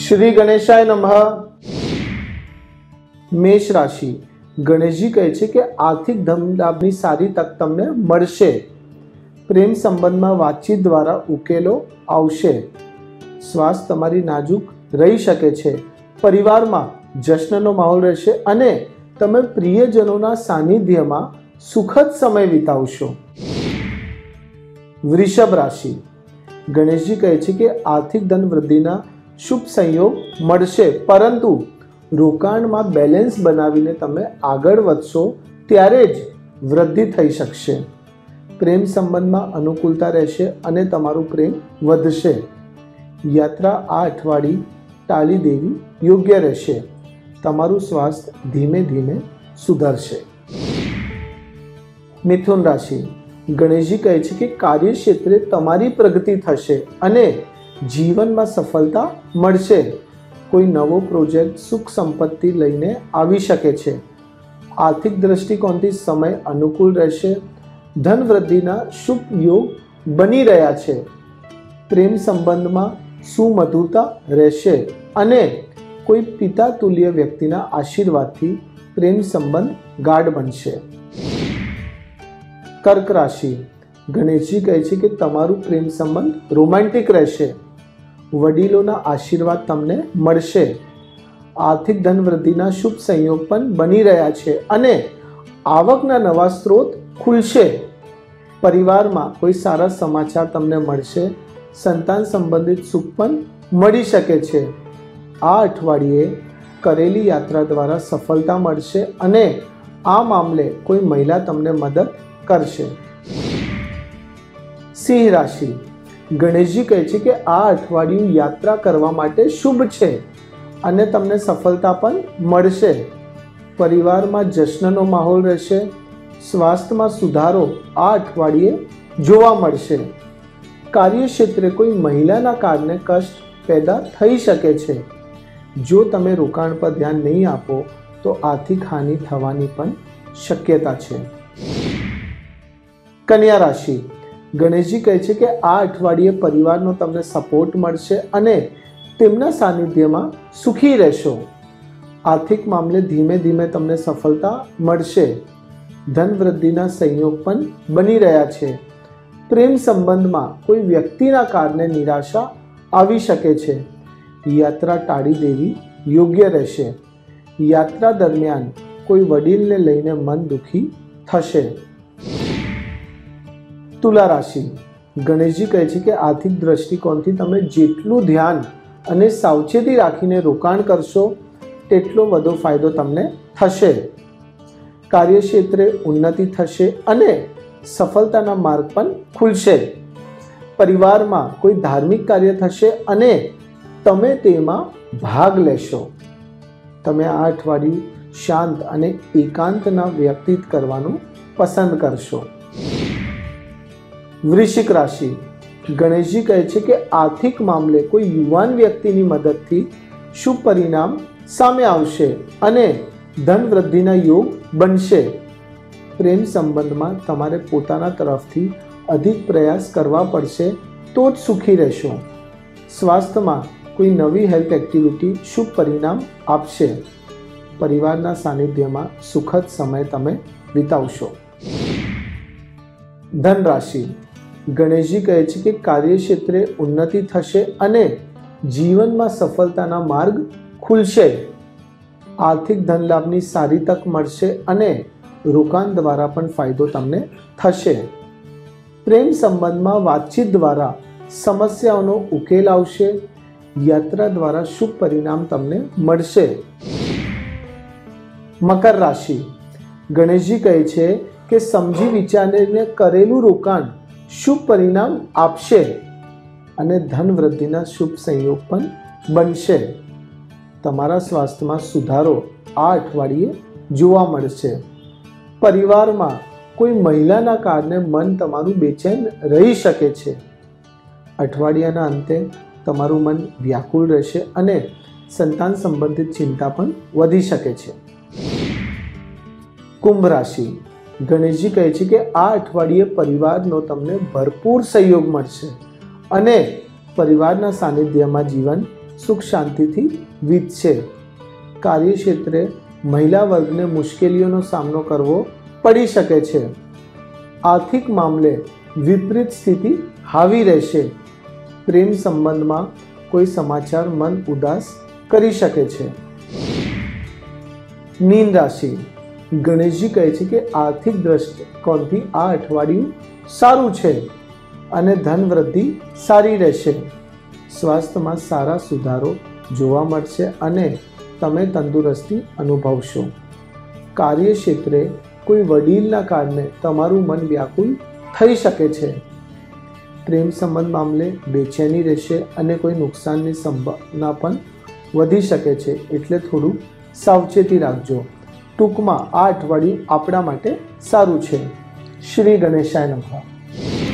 श्री गणेशाय नमः। मेष राशि गणेशजी કહે છે કે આર્થિક ધનલાભની સારી તક તમને મળશે। પ્રેમ સંબંધમાં વાતચીત દ્વારા ઉકેલો આવશે। સ્વાસ્થ્ય તમારી નાજુક રહી શકે છે। પરિવારમાં જશ્નનો માહોલ રહેશે અને તમે પ્રિયજનોના સાનિધ્યમાં સુખદ સમય વિતાવશો। વૃષભ રાશિ ગણેશજી કહે છે કે આર્થિક ધન વૃદ્ધિના શુભ સંયોગ મળશે, પરંતુ રોકાણમાં બેલેન્સ બનાવીને તમે આગળ વધશો ત્યારે જ વૃદ્ધિ થઈ શકશે। પ્રેમ સંબંધમાં અનુકૂળતા રહેશે અને તમારું પ્રેમ વધશે। યાત્રા આ અઠવાડિયે ટાળી દેવી યોગ્ય રહેશે। તમારું સ્વાસ્થ્ય ધીમે ધીમે સુધરશે। મિથુન રાશિ ગણેશજી કહે છે કે કાર્યક્ષેત્રે તમારી પ્રગતિ થશે અને જીવનમાં સફળતા મળશે। કોઈ નવો પ્રોજેક્ટ સુખ સંપત્તિ લઈને આવી શકે છે। આર્થિક દ્રષ્ટિકોણથી સમય અનુકૂળ રહેશે। ધન વૃદ્ધિના શુભ યોગ બની રહ્યા છે। પ્રેમ સંબંધમાં સુમધુરતા રહેશે અને કોઈ પિતા તુલ્ય વ્યક્તિના આશીર્વાદથી પ્રેમ સંબંધ ગાઢ બનશે। કર્ક રાશિ ગણેશજી કહે છે કે તમારું પ્રેમ સંબંધ રોમેન્ટિક રહેશે। વડીલોના આશીર્વાદ તમને મળશે। આર્થિક ધન વૃદ્ધિના શુભ સંયોગ પણ બની રહ્યા છે અને આવકના નવા સ્ત્રોત ખુલશે। પરિવારમાં કોઈ સારા સમાચાર તમને મળશે। સંતાન સંબંધિત સુખ પણ મળી શકે છે। આ અઠવાડિયે કરેલી યાત્રા દ્વારા સફળતા મળશે અને આ મામલે કોઈ મહિલા તમને મદદ કરશે। સિંહ રાશિ ગણેશજી કહે છે કે આ અઠવાડિયું યાત્રા કરવા માટે શુભ છે અને તમને સફળતા પણ મળશે। પરિવારમાં જશ્નનો માહોલ રહેશે। સ્વાસ્થ્યમાં સુધારો આ અઠવાડિયે જોવા મળશે। કાર્યક્ષેત્રે કોઈ મહિલાના કારણે કષ્ટ પેદા થઈ શકે છે। જો તમે રોકાણ પર ધ્યાન નહીં આપો તો આર્થિક હાનિ થવાની પણ શક્યતા છે। કન્યા રાશિ ગણેશજી કહે છે કે આ અઠવાડિયે પરિવારનો તમને સપોર્ટ મળશે અને તેમના સાનિધ્યમાં સુખી રહેશો। આર્થિક મામલે ધીમે ધીમે તમને સફળતા મળશે। ધન વૃદ્ધિના સંયોગ પણ બની રહ્યા છે। પ્રેમ સંબંધમાં કોઈ વ્યક્તિના કારણે નિરાશા આવી શકે છે। યાત્રા ટાળી દેવી યોગ્ય રહેશે। યાત્રા દરમિયાન કોઈ વડીલને લઈને મન દુખી થશે। તુલા રાશિ ગણેશજી કહે છે કે આર્થિક દ્રષ્ટિકોણથી તમે જેટલું ધ્યાન અને સાવચેતી રાખીને રોકાણ કરશો તેટલો વધુ ફાયદો તમને થશે। કાર્યક્ષેત્રે ઉન્નતિ થશે અને સફળતાના માર્ગ પણ ખુલશે। પરિવારમાં કોઈ ધાર્મિક કાર્ય થશે અને તમે તેમાં ભાગ લેશો। તમે આ અઠવાડિયું શાંત અને એકાંતના વ્યતીત કરવાનું પસંદ કરશો। વૃશ્ચિક રાશિ ગણેશજી કહે છે કે આર્થિક મામલે કોઈ યુવાન વ્યક્તિની મદદથી શુભ પરિણામ સામે આવશે અને ધન વૃદ્ધિના યોગ બનશે। પ્રેમ સંબંધમાં તમારે પોતાના તરફથી અધિક પ્રયાસ કરવા પડશે તો જ સુખી રહેશો। સ્વાસ્થ્યમાં કોઈ નવી હેલ્થ એક્ટિવિટી શુભ પરિણામ આપશે। પરિવારના સાનિધ્યમાં સુખદ સમય તમે વિતાવશો। ધન રાશિ ગણેશજી કહે છે કે કાર્યક્ષેત્રે ઉન્નતિ થશે અને જીવનમાં સફળતાના માર્ગ ખુલશે। આર્થિક ધન લાભની સારી તક મળશે અને રોકાણ દ્વારા પણ ફાયદો તમને થશે। પ્રેમ સંબંધમાં વાતચીત દ્વારા સમસ્યાઓનો ઉકેલ આવશે। યાત્રા દ્વારા શુભ પરિણામ તમને મળશે। મકર રાશિ ગણેશજી કહે છે કે સમજી વિચારીને કરેલું રોકાણ શુભ પરિણામ આપશે અને ધન વૃદ્ધિના શુભ સંયોગ પણ બનશે। તમારા સ્વાસ્થ્યમાં સુધારો આ અઠવાડિયે જોવા મળશે। પરિવારમાં કોઈ મહિલાના કારણે મન તમારું બેચેન રહી શકે છે। અઠવાડિયાના અંતે તમારું મન વ્યાકુળ રહેશે અને સંતાન સંબંધિત ચિંતા પણ વધી શકે છે। કુંભ રાશિ ગણેશજી કહે છે કે આ અઠવાડિયે પરિવારનો તમને ભરપૂર સહયોગ મળશે અને પરિવારના સાનિધ્યમાં જીવન સુખ શાંતિથી વીતશે. કાર્યક્ષેત્રે મહિલા વર્ગને મુશ્કેલીઓનો સામનો કરવો પડી શકે છે. આર્થિક મામલે વિપરીત સ્થિતિ હાવી રહેશે. પ્રેમ સંબંધમાં કોઈ સમાચાર મન ઉદાસ કરી શકે છે. મીન રાશિ. ગણેશજી કહે છે કે આર્થિક દ્રષ્ટિકોણથી આ અઠવાડિયું સારું છે અને ધન વૃદ્ધિ સારી રહેશે. સ્વાસ્થ્યમાં સારા સુધારો જોવા મળશે અને તમે તંદુરસ્તી અનુભવશો. કાર્યક્ષેત્રે કોઈ વડીલના કારણે તમારું મન વ્યાકુળ થઈ શકે છે. પ્રેમ સંબંધ મામલે બેચેની રહેશે અને કોઈ નુકસાનની સંભાવના પણ વધી શકે છે, એટલે થોડું સાવચેતી રાખજો. ટૂંકમાં આ અઠવાડિયું આપણા માટે સારું છે. શ્રી ગણેશાય નમઃ.